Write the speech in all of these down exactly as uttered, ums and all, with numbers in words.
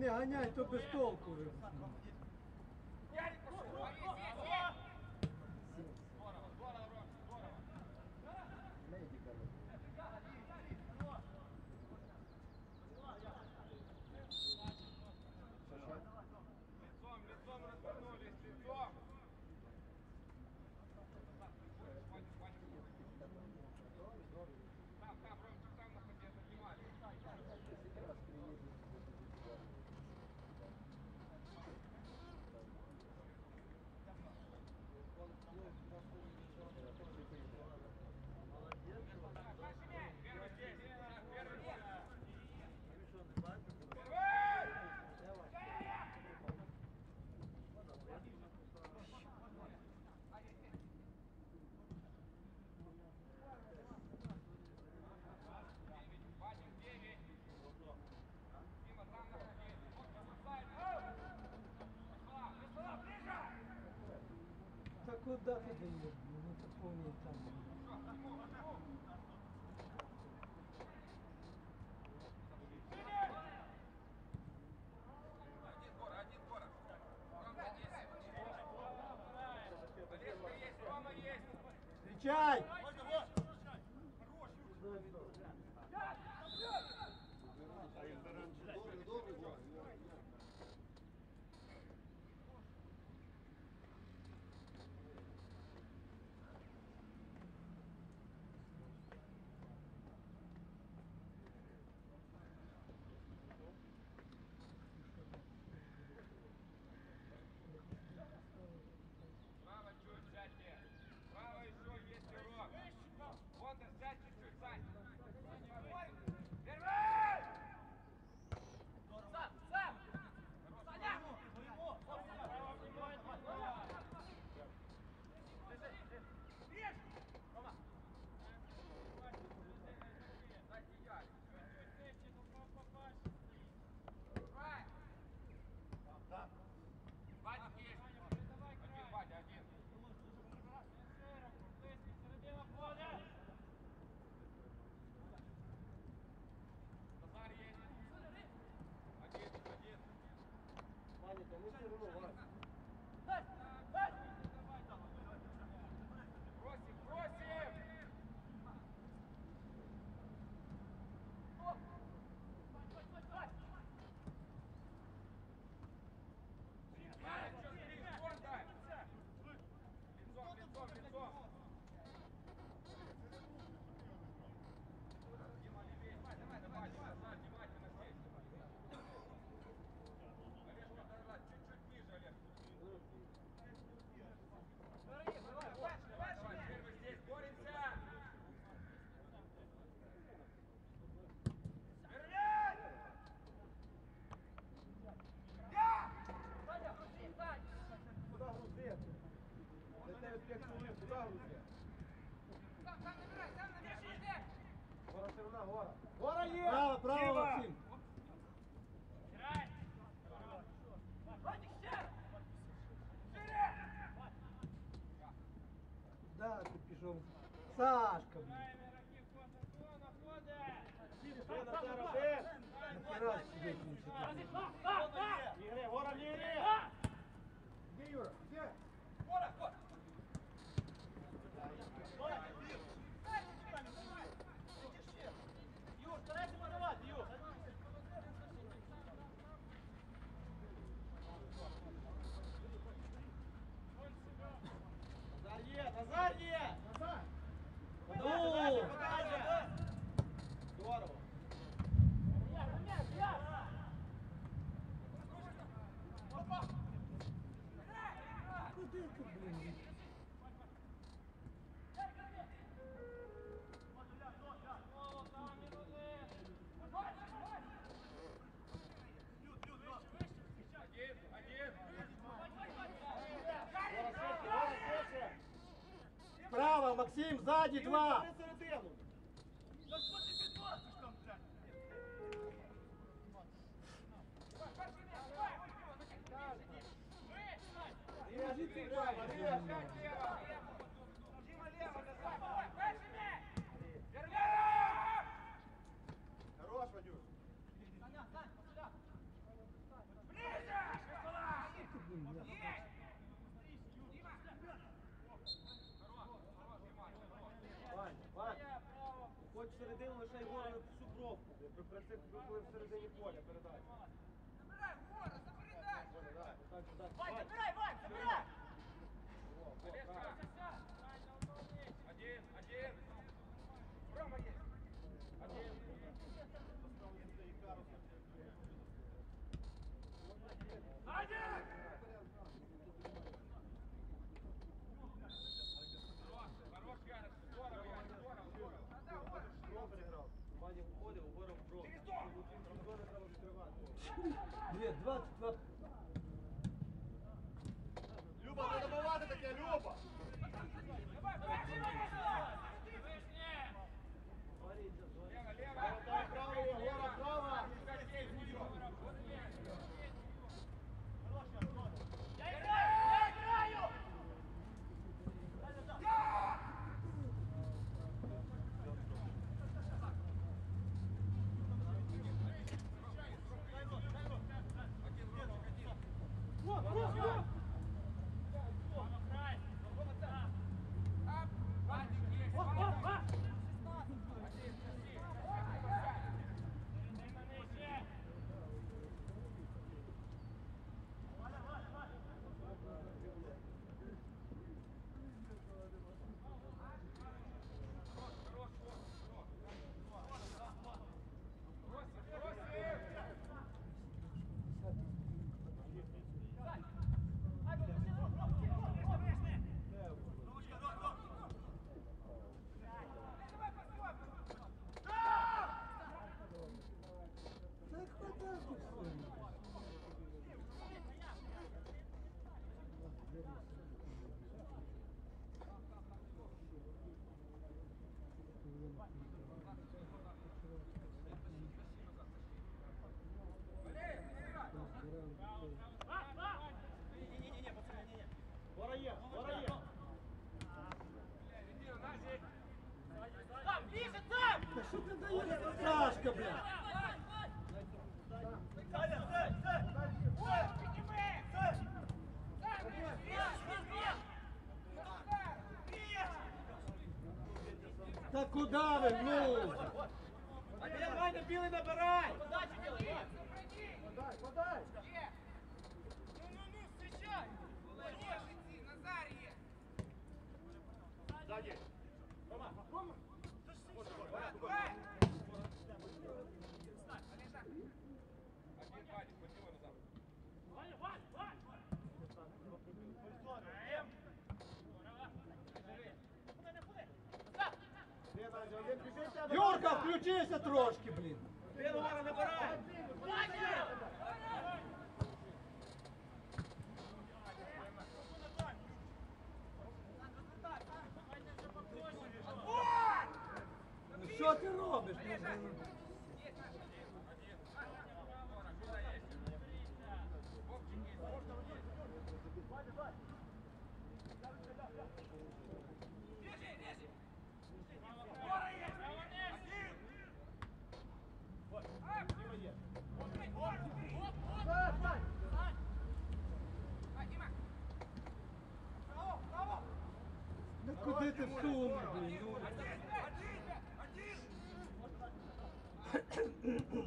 не ганяй, то без толку вже. Ярик пошел! Здорово, здорово, Ром, здорово! Лицом, лицом развернулись, лицом! Там, там, Ромчик, там на ходе поднимали. Первый здесь, первый здесь. Та куди ти даєш? Ну такого не там. Один гора, один гора. Ромка есть. Олежка есть, Рома есть. Встречай! Право чуть сядьте. Право еще есть урок. Вон, да сядь чуть-чуть, Сань. Первый! Сам, сам! Саня! Рома! Вадик есть. Один, Вадя, один. Назар есть. Один, один. Ваня, та не все одно, Ваня. Просим, просим! Ярик, что стоишь? Вон дай! Лицом, лицом, лицом! Дима, левее! Давай, давай, давай, назад, внимательно здесь! Олежка, назад, чуть-чуть ниже, Олег! Давай, давай, теперь мы здесь боремся! Вернись! Я! Саня, крути, Сань! Куди грузити? Для тебе п'ять чоловік, куди грузити? Сам, сам набирай, сам набирай, пусти! Гора все одна, гора. Гора є! Право, право, Максим! Стирай! Вадик, ще! Шире! Да, ти пішов. Сашка, блін. Нахера сидить він сюди? Ігри, гора в ліві! Де Юра? Де? Скоро, скоро! Юр, старайся подавати, Юр! Назар є, Назар є! Назад! Подавай, подавай! Здорово! Куди ти, блін? Один, один! Право, Максим, сзади два! Середину! Держи ты право, Лево, лево! лево! Дима, лево, назад! Давай, дальше мяч! Вернись! Хорош, Вадюш! всередину, лише його всю бровку. При, при цих ви були всередині поля передачі. Забирай, Гора, забери дальше. Так, так, так. Вань, забирай, Вань, забирай! Олежка. Один, один. Рома есть. Один. Один! Хорош, Ярик, здорово, Ярик, здорово, здорово. Дров переграв. Мані входив, угорав дров. Трамбони треба відкривати. Дві, двадцять два. Люба, не добивати таке, Люба! Давай, вышли! Лево, лево! Дай право, Егора, право! Я играю, я играю! Вот, вот, вот! Не-не-не, пацаны, не-не. Гора є, гора є. Там, ближе, там! Та що ти даєш? Сашка, бля! Саня, стой, стой! Та куди ви, ну? Один, Ваня, білий набирай! Подай, подай! Ну-ну-ну, встречай! Хорош идти, Назар есть! Сзади! Рома, Рома! Давай, давай! Олежа! Один, Вадик, поднимай назад. Ваня, Вань, Вань! Один біжить тебе. Юрка, включися трошки, блін. Один, Гора, набирай! Ваня! Ну що ти робиш? Ну, блін? Ну куди ти всунув, блін? Ну.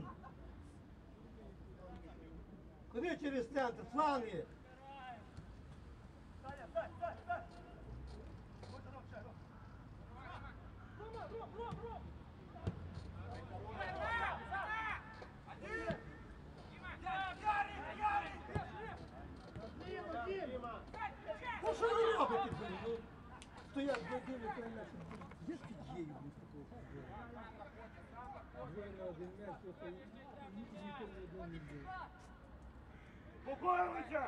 Куди через центр? Фланги. Саня, стой, стой, стой! Вот Ром, шаг, Ром. Рома, Ром, Ром, Ром! Ну що ви робите, блін? Ну, стоять, доділи, то м'яч. Є під'єю, блін, з такого футболу. Двоє на один м'яч, просто нікому не один не бив. Спокоїмося!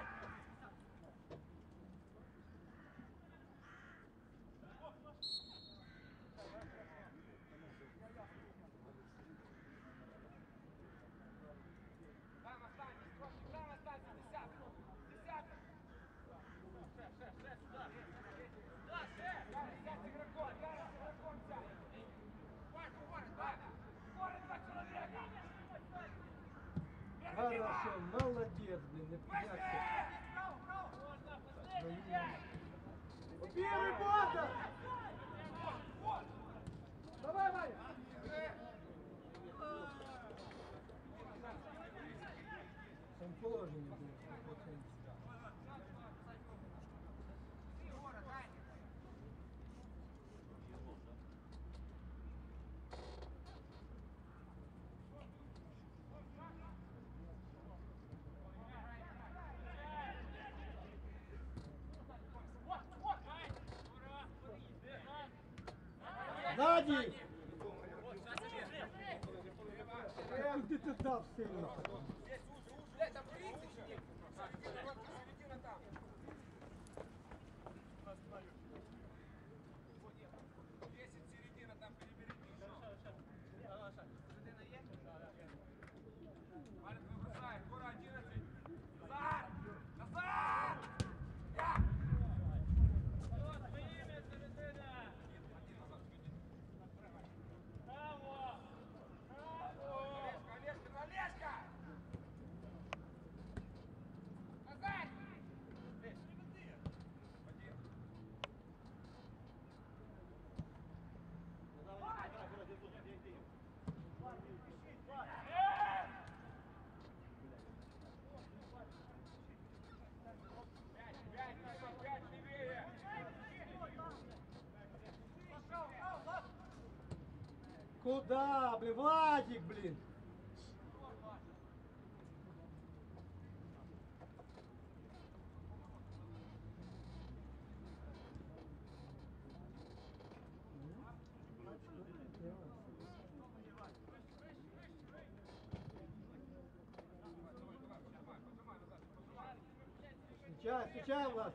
Там останься, Костик, там останься, десятый. Десятый. Шеф, шеф, шеф, сюда. Да, шеф. Гарри, сядь игроком, Гарри, игроком сядь. Вань, Горы, два. Горы, два человека. Хорошо, молодець, блін, не п'яться. Ззаді! Вот, сейчас бежим. Куди ти дав сильно? Здесь уже, уже. Блядь, там тридцать сидит. Середина там. десять середина там перебери. Середина есть? Маленький бросает. Скоро одиннадцать. Назар! Назар! Я! Олежка, Олежка, ну Олежка! Назад! Один. Пять, пять, Назар, пять левее! Куда, блин? Владик, блин! Встречай, встречай, Влад!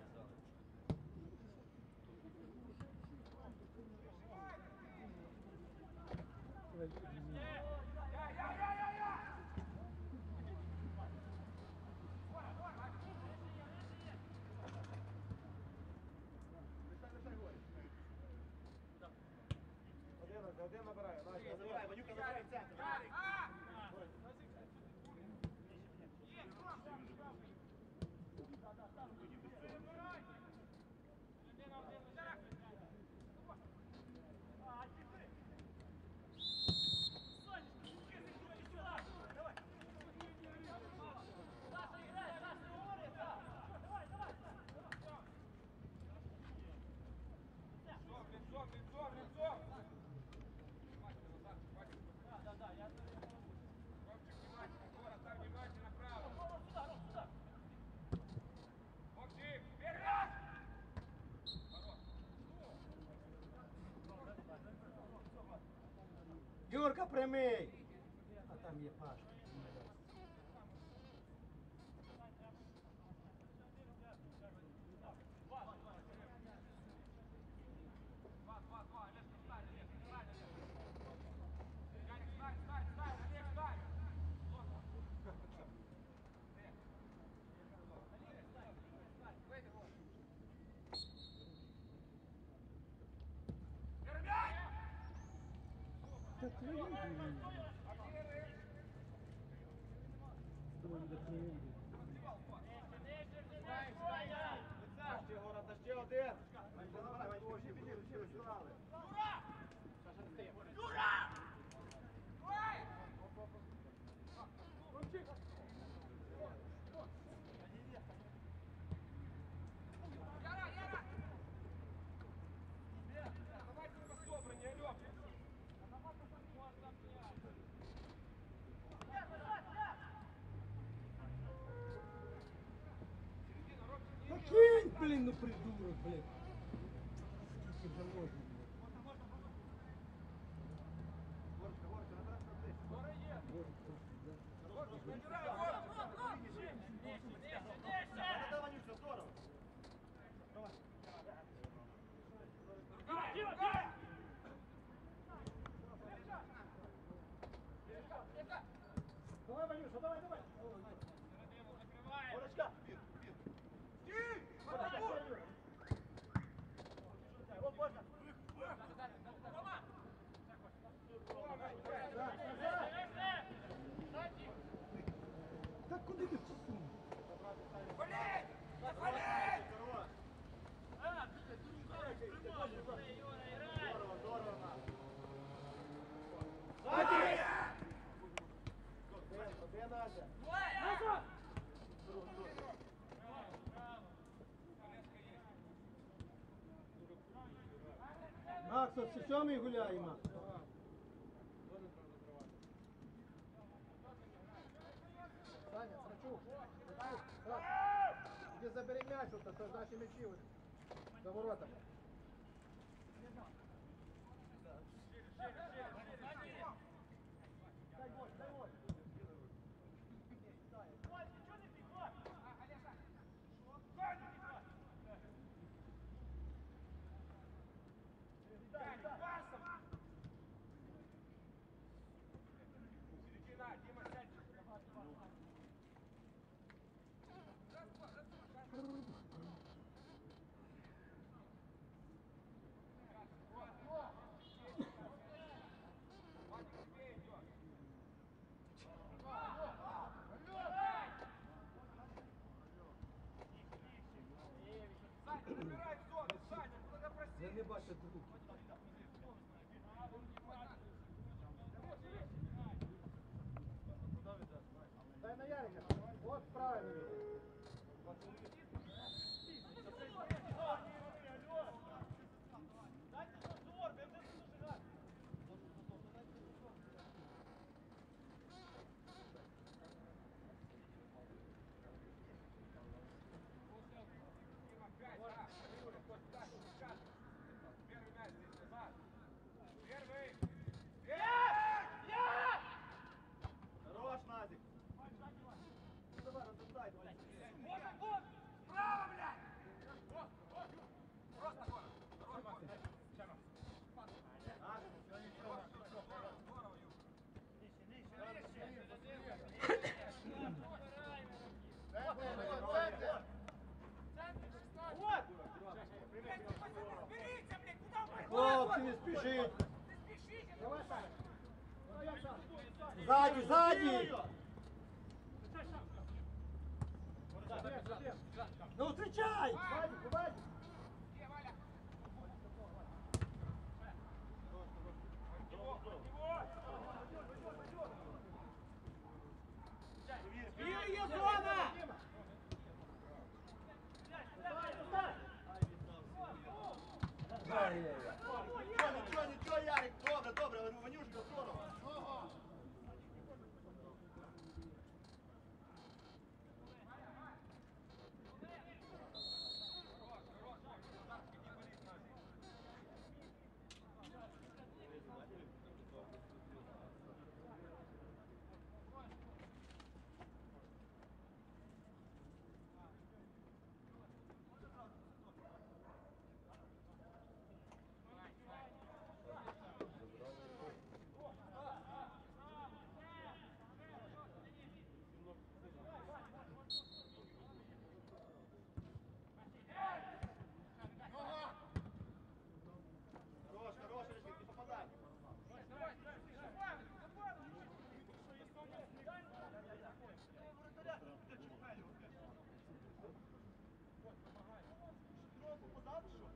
Я, я, я, я, я! Один, один набирає. Настя, забирай, Ванюка забирай в центр. Ярик! А! Лицом, лицом, лицом, лицом! Внимательно, Назар, хватит. Ромчик, внимательно, город, там внимательно, право. Ромчик, вперед! Ворот. Юрка, прямий! А там є Пашка. Два, два, два, Олежка, встань, Олежка, встань, Олежка. Ярик, встань, встань, встань, Олег, встань. Выйди, вот. Вермяй! Та твої, блін. Активируй. Думаю, де твої, блін. Ще город, та ще один. Ще забирай, Ванюка, ще підійди, ще висирали. Юра! Ой! Яра, Яра! Давайте на собрание, Алёк. Та кинь, блін, ну придурок, блін. Скільки вже можна, блін. Горочка, горочка, набирай сюди. Та Ванюша, здорово. Давай. Давай, Ванюша, давай, давай. Горочка. Горочка, Юра. Вот, Борька. Та куди ти всунув? Валей! Валей! Здорово, здорово. Ззаді! Один, один, Настя. Макс, от з сьомий гуляє, Макс. Саня, Срачук, Срач, иди забери мяч, вот это наши мячи вот, за воротами. але не бачать руки. Дай на Ярика. Вот правильно. Хорош, Назик. Давай, раздай, давай. Хлопці, не спішіть. Давай, Саня. Ззаді, ззаді. Ну, зустрічай. Вадик, Вадик. Бей, зона! Нічого, нічого, нічого, Ярик, добре, добре, Ванюшка, здорово. Хорош, хорош, Рыжик, не попадай. Троху позаду, що?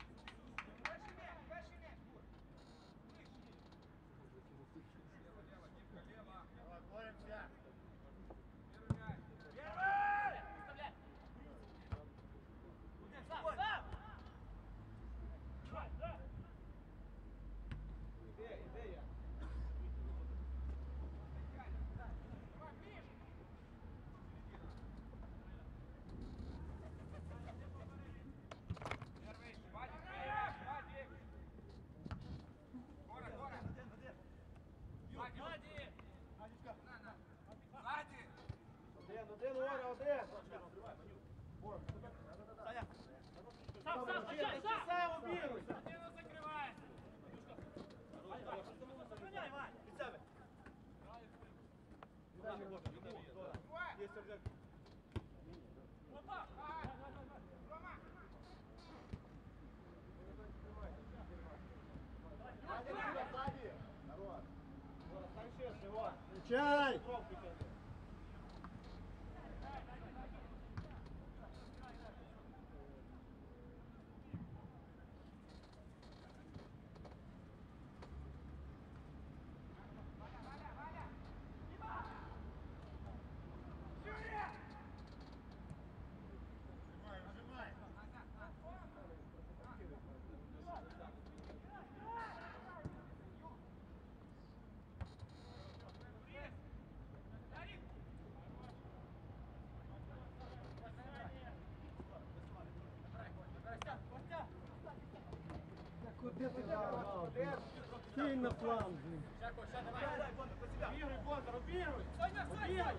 Давай, боремся. Іде, іде я. Один, один, Оля, один. Саня. Сам, сам, Ти сам обігруйся. Від себе. Є сердек. Ззаді. Народ. Стань ширше, Іван. Зустрічай. Трохи тягни. Та куди ти грав? Кинь на фланг. Давай, Бондар, по себя. Обігруй, Бондар, обігруй. Обігруй.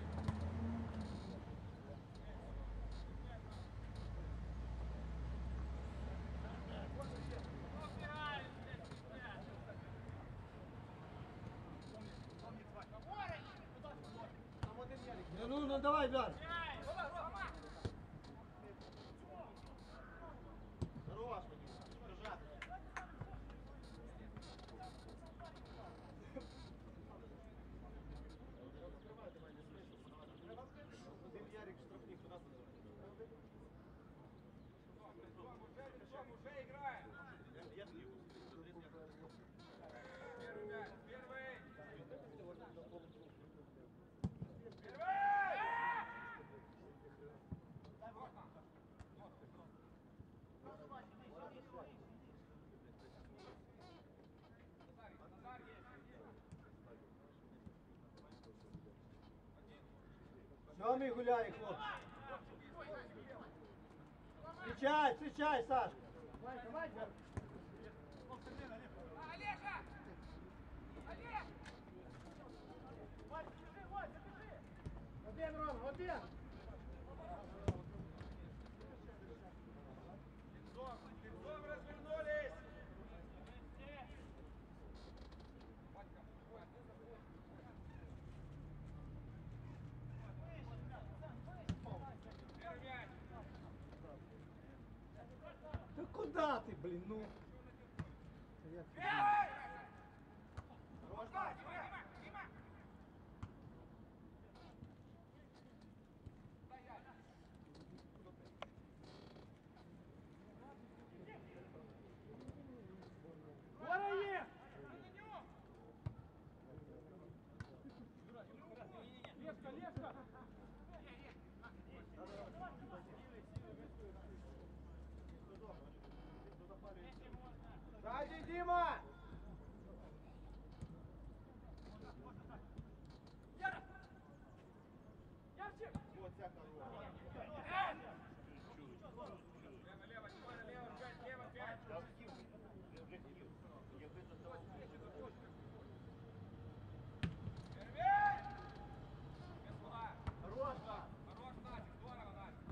Там один Ярик. Ну, ну, ну давай, Бляр. Хорош, Ванюша. Держати. Один Ярик штрафник у нас. Уже играет. Сьомий гуляє, хлопці. Встречай, встречай, Саш. Давай, давай. Олежа! Олег! Вань, забежи, Вань, забежи. Один, Рома, один. Лицом развернулись. Первый мяч! Та куди ти, блін, ну? Та як ти? Хорош, Дима, Дима, Дима! Стоять! Гора є. Левка, левка. Сзади, Дима! Ярче. Вот вся корова. Лево, лево, Димона, лево, пять, лево, пять! Первый мяч! Без угла. Хорош, Маш. Хорош, Назик, здорово, Назик.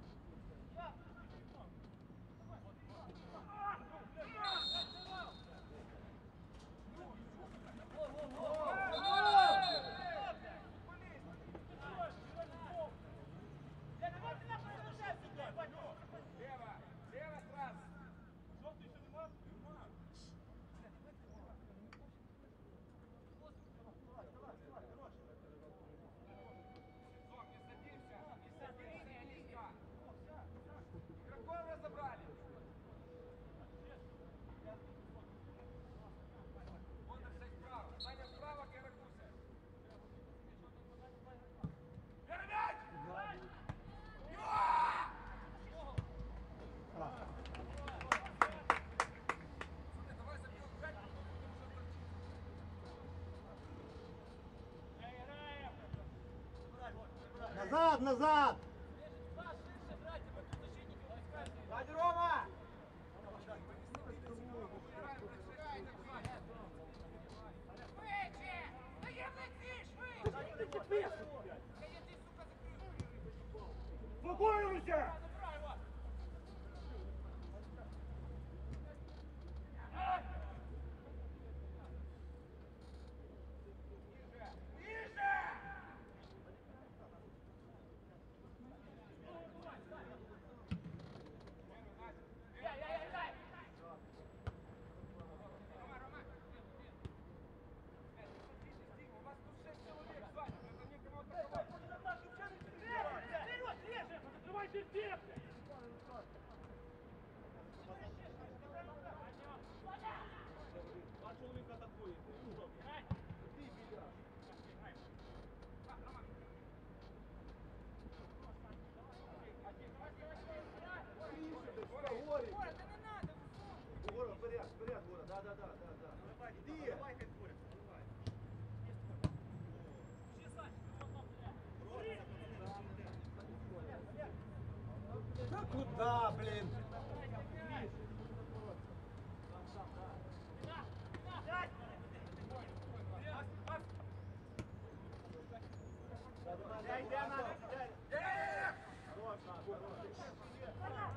Лево, лево сразу. Сок, не садимся, не садись, Алиска. Игроков разобрали. Вон так стоит справа. Саня справа, Гера Гуся. Первый мяч! Смотри, давай забьем пять, потом что торчит. Назад, назад! Сзади, Рома! Швидше! Та я летиш, швидше! Та я ти, сука, закрив. Спокоюйся. Рома, Рома! Э, смотрите, Стига, у вас тут шесть человек, Саня, это некому атаковать. Вперед, реже. Закрывай терпеть. Два чоловіка атакує. Ти біля. Гора, Ора, да не надо! Гора, вперед, вперед, Гора, да, да, да, да, да. Иди. Давай, как Гора, давай. Та куди, блін? Я йде, надо, йде. Хорош, Маш, хорош.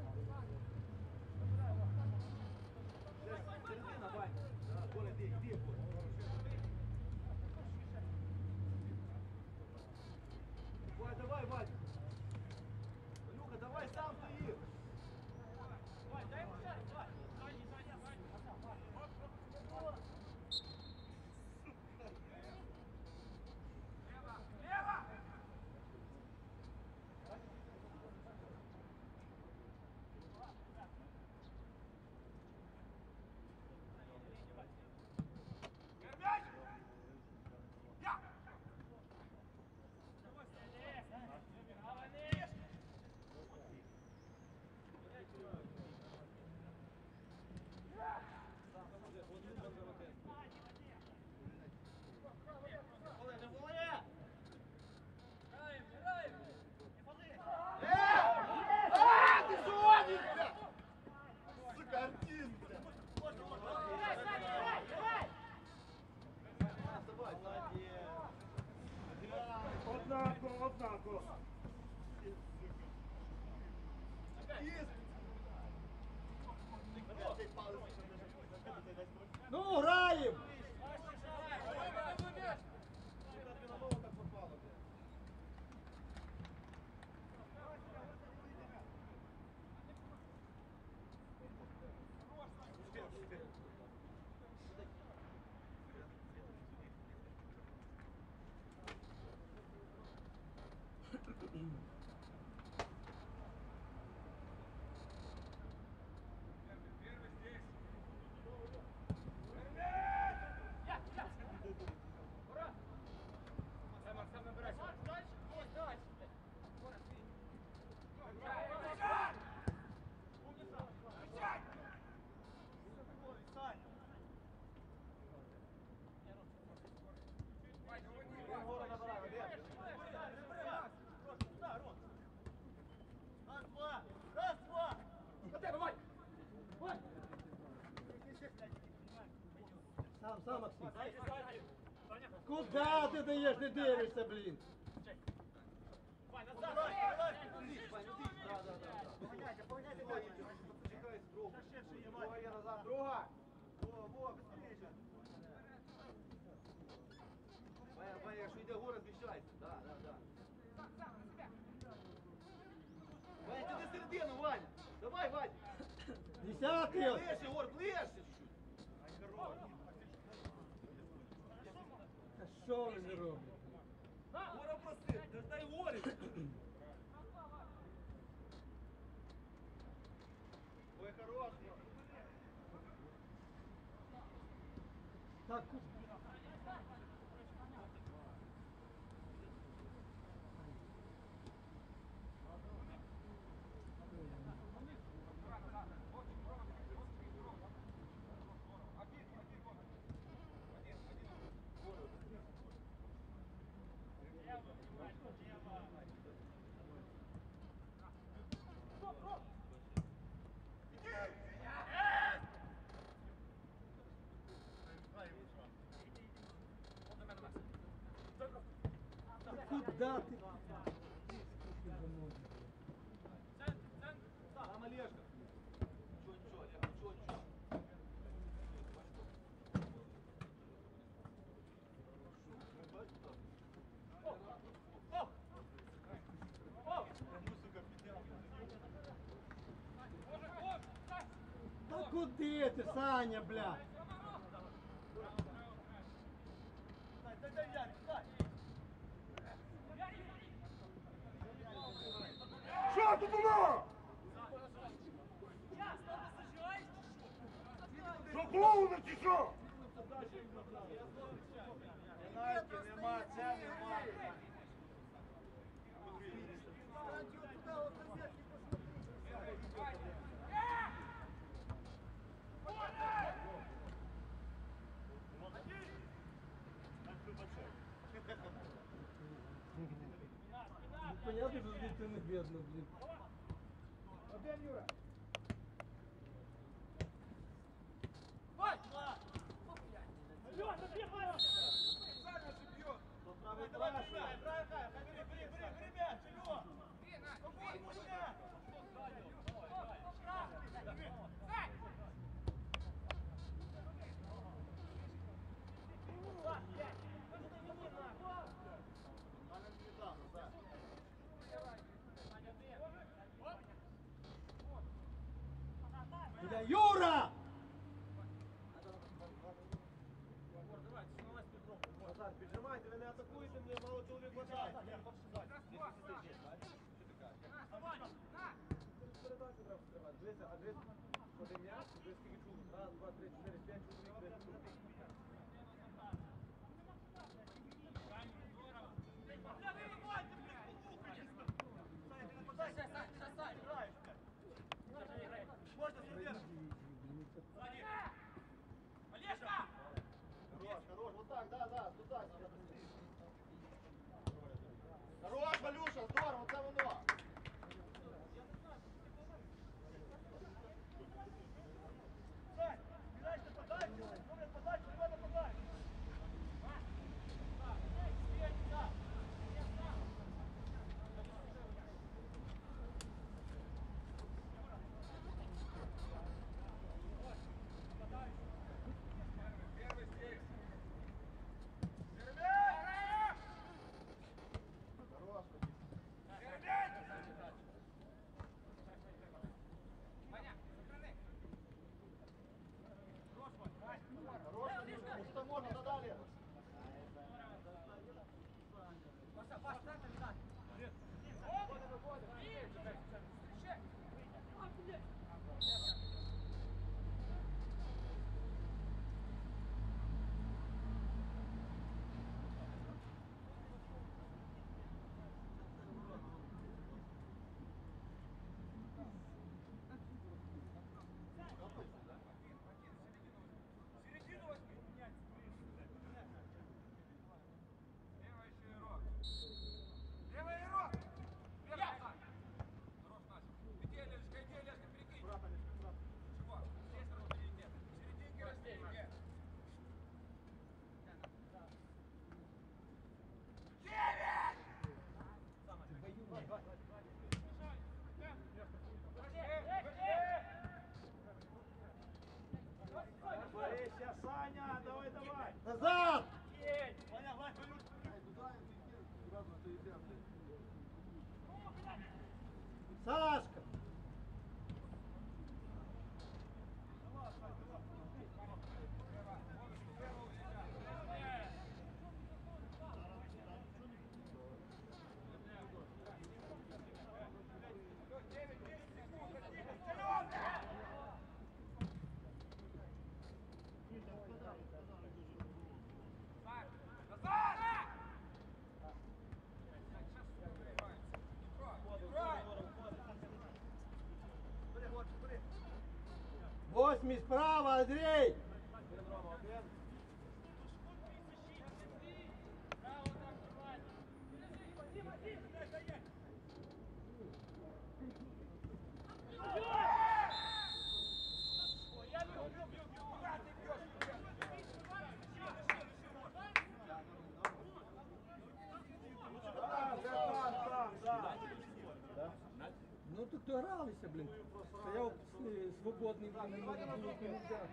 Середина, Вань. Гора, іди, іди, Гора. Давай, давай, Вань. Люка, давай сам стоїш. Ну, граємо! Сам, сам, Максим. Куда ти даєш, не дивишся, блін? Друга! Ваня, Ваня, якщо йде гора, зміщайся. Да, да, да. Ваня, ти на середину, Ваня. Давай, Ваня. Десятий! Ближче, Гор, ближче чуть-чуть. Та що вони роблять? Гора просив, ти ж дай Горі. Ой, хороший. Так, куда ти? Там Олежка. Ничего, ничего, Олег, ничего, ничего. Та куди ти, Саня, бля? Що тут було? Що клоуни чи що? Пенальті нема, це нема. Ну, понятно, що звідти не бідно, блін. Один, Юра. Правый краш. Бля, Юра! Назад, піджимайте, ви не атакуєте, мені мало чоловік хватає. Передачу треба стривати. Дивися, а дивись, один м'яч, дивись, скільки чоловік. Раз, два, три, чотири, п'ять чоловік, десять чоловік. Хорош, хорош, вот так, да, да, туда. Хорош, Валюша, здорово, це воно. Сашка! Восьмий справа, Андрій! Ну тут гралися, блін. Стояв е, свободний, блін, не можна було кому взяти.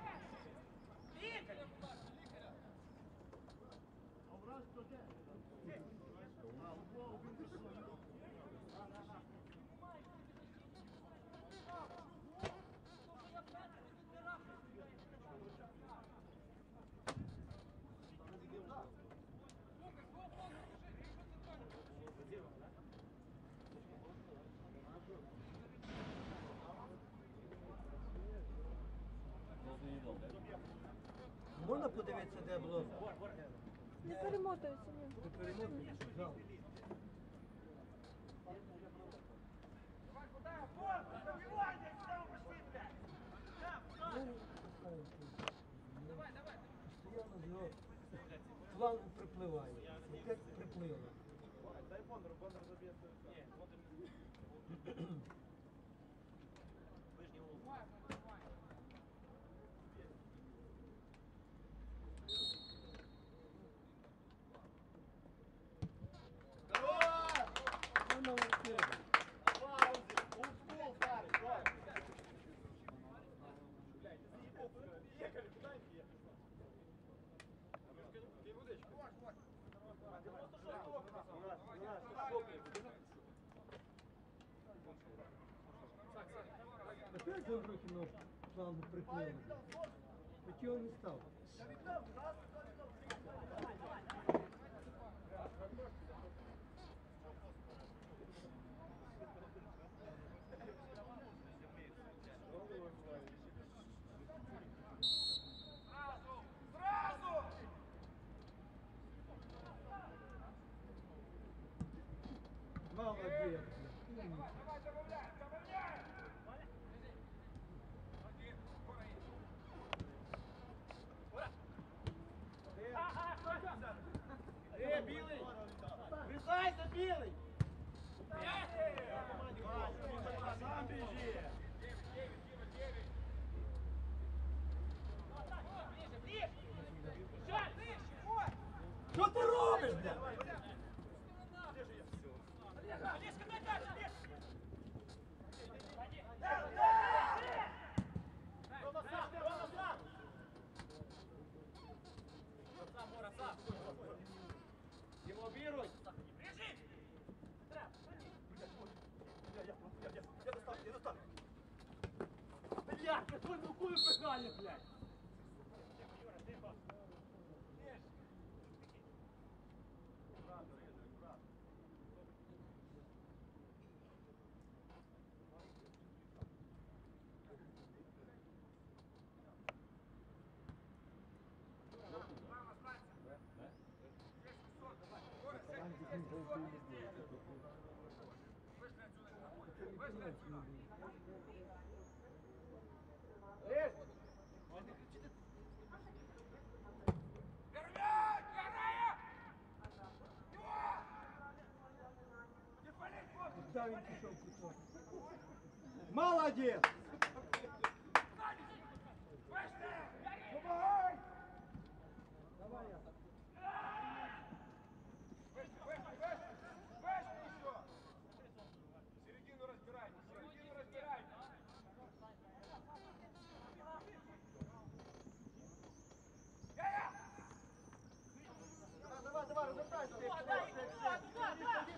Можна подивитися, де було? Не перемотується, ні. Не перемотується, жал. Постоянно його план припливає. Як припливо. Дай Бондару, Бондар заб'є свою. Ну, молодець. Опять за руки нож план приплив. Чого не став? Молодец. Е, білий! Врізайся, білий! Сам біжи! Що ти робиш, бля? Демобіруй! Блядь, я твою рукою пихаю, блядь. Куда він пішов куток? Молодець! Давай я. Середину разбирай, середину разбирай. Давай, давай, розвертайся!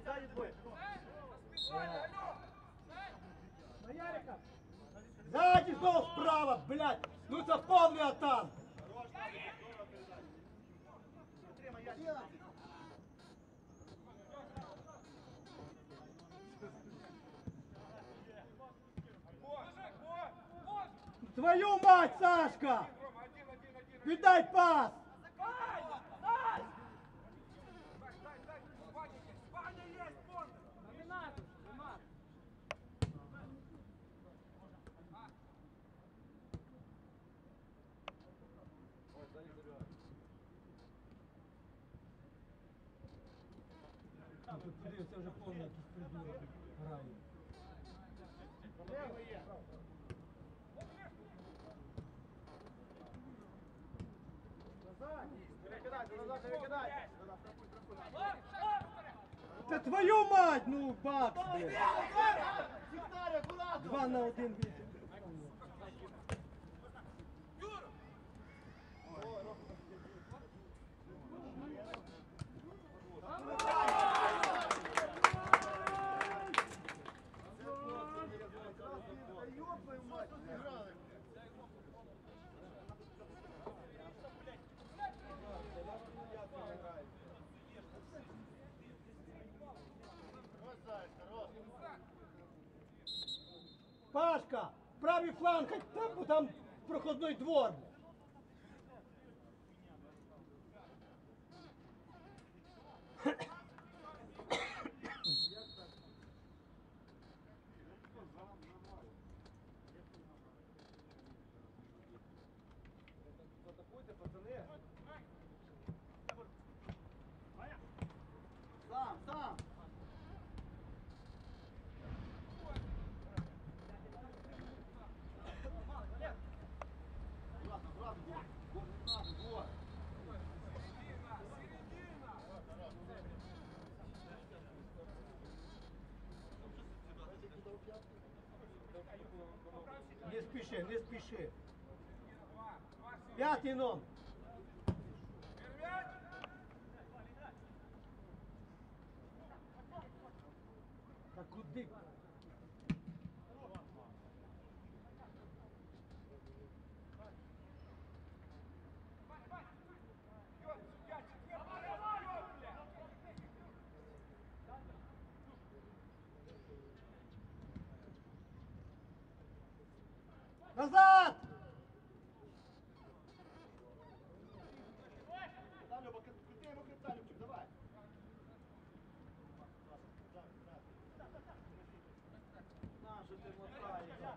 ззаді двоє. Специально, алло! На Ярика. Ззаді знов справа, блядь! Ну це повний атак! Підтримай, Ярик. Мужик, вот, вот! Твою мать, Сашка! Рома, один, один, один. Віддай пас! Дай! Дай! Дай, дай, дай! Ваня есть! Ваня есть! Вон! Не надо! Не надо! Ой, ззаді забивай. Ну, тут подивився, вже повний якийсь придурок грає. Проблема є. Назад. Не викидайте, назад не викидайте. Та твою мать, ну бакс, блядь! Вікторія, акуратно. Два на один більше. Пашка, правий фланг, хоть там, бо там проходной двор. Атакуйте, пацани. Сам, сам. Аккуратно, аккуратно, Гор. Гор, не надо, Гор. Не спіши, не спіши. П'ятий номер. Та куди? Назад! Да, Люба, крути йому хребта, Любчик, давай. На, що ти мотаєш?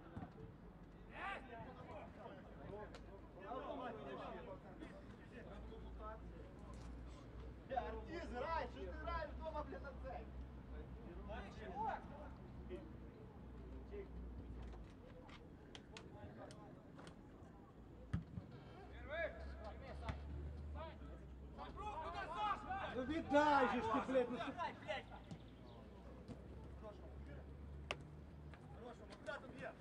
Артиз, грай, що ти граєш вдома, блядь, на цей? Ну віддай же ж ти, блядь, ну що- Хорошому, куди тут є?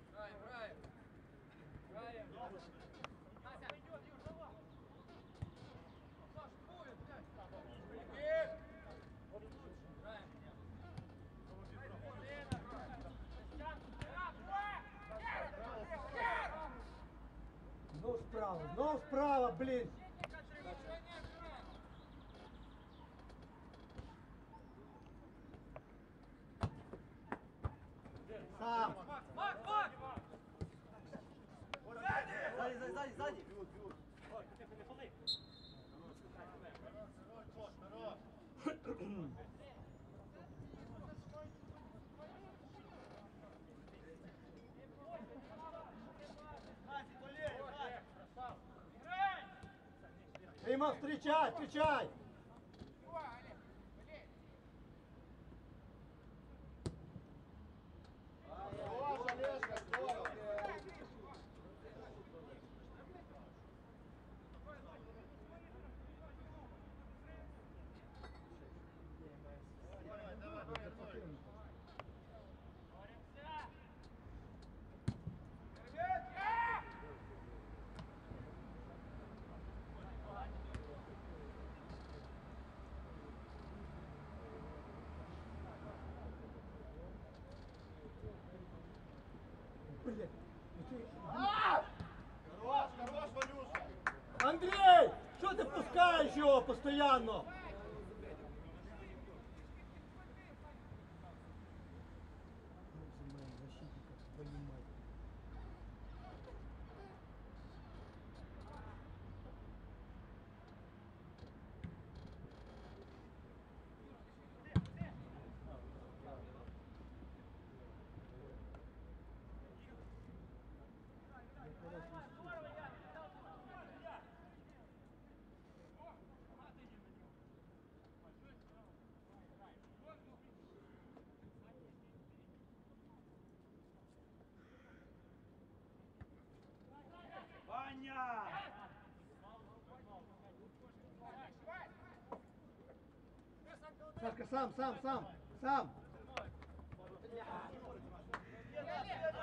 Знов справа, знов справа, блін. Сам. Сзади, сзади, сзади, сзади. Дима, встречай, встречай. Хорош, Олежка, здорово. все, постоянно. Ваня! Сашка, сам, сам, сам, сам.